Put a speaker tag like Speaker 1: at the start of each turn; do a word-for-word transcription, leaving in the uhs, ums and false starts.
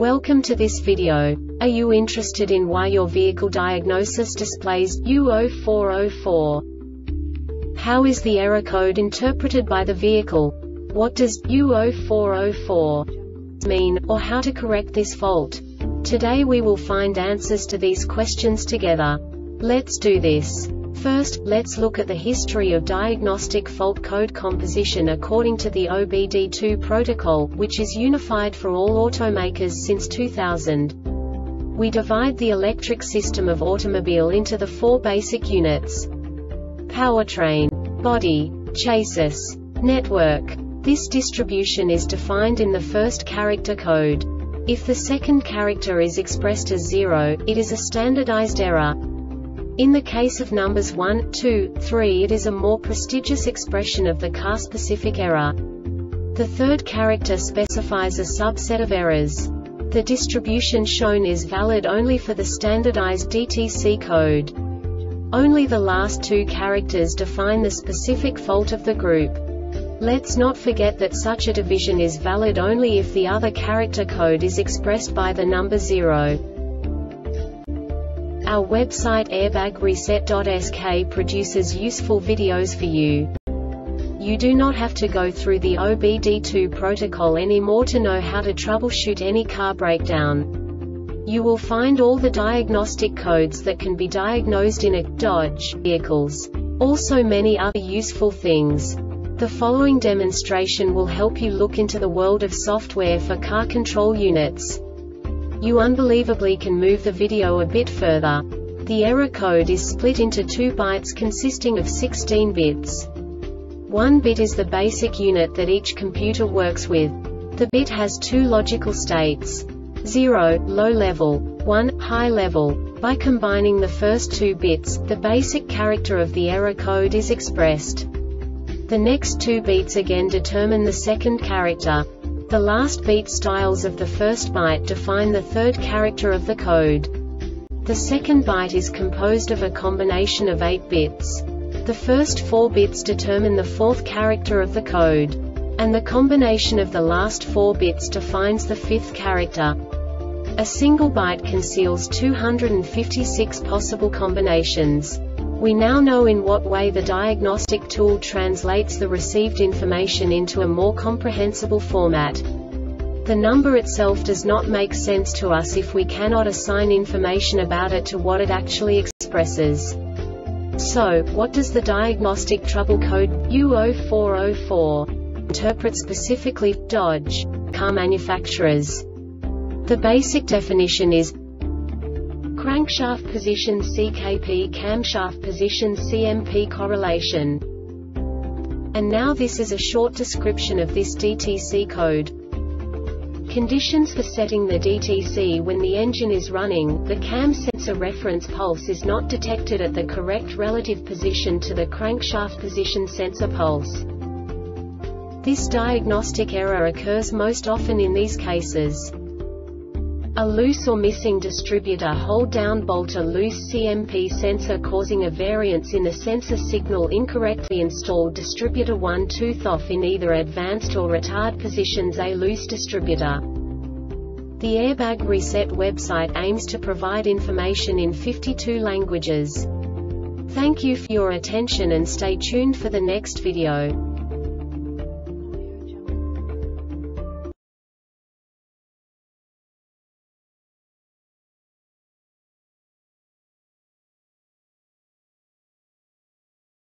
Speaker 1: Welcome to this video. Are you interested in why your vehicle diagnosis displays U zero four zero four? How is the error code interpreted by the vehicle? What does U zero four zero four mean, or how to correct this fault? Today we will find answers to these questions together. Let's do this. First, let's look at the history of diagnostic fault code composition according to the O B D two protocol, which is unified for all automakers since two thousand. We divide the electric system of automobile into the four basic units: powertrain, body, chassis, network. This distribution is defined in the first character code. If the second character is expressed as zero, it is a standardized error. In the case of numbers one, two, three, it is a more prestigious expression of the car-specific error. The third character specifies a subset of errors. The distribution shown is valid only for the standardized D T C code. Only the last two characters define the specific fault of the group. Let's not forget that such a division is valid only if the other character code is expressed by the number zero. Our website airbag reset dot S K produces useful videos for you. You do not have to go through the O B D two protocol anymore to know how to troubleshoot any car breakdown. You will find all the diagnostic codes that can be diagnosed in a Dodge vehicles. Also many other useful things. The following demonstration will help you look into the world of software for car control units. You unbelievably can move the video a bit further. The error code is split into two bytes consisting of sixteen bits. One bit is the basic unit that each computer works with. The bit has two logical states: zero, low level, one, high level. By combining the first two bits, the basic character of the error code is expressed. The next two beats again determine the second character. The last beat styles of the first byte define the third character of the code. The second byte is composed of a combination of eight bits. The first four bits determine the fourth character of the code. And the combination of the last four bits defines the fifth character. A single byte conceals two hundred fifty-six possible combinations. We now know in what way the diagnostic tool translates the received information into a more comprehensible format. The number itself does not make sense to us if we cannot assign information about it to what it actually expresses. So, what does the diagnostic trouble code U zero four zero four interpret specifically for Dodge car manufacturers? The basic definition is crankshaft position C K P, camshaft position C M P correlation. And now this is a short description of this D T C code. Conditions for setting the D T C: when the engine is running, the cam sensor reference pulse is not detected at the correct relative position to the crankshaft position sensor pulse. This diagnostic error occurs most often in these cases: a loose or missing distributor hold down bolt, a loose C M P sensor causing a variance in the sensor signal, incorrectly installed distributor, one tooth off in either advanced or retard positions, a loose distributor. The Airbag Reset website aims to provide information in fifty-two languages. Thank you for your attention and stay tuned for the next video.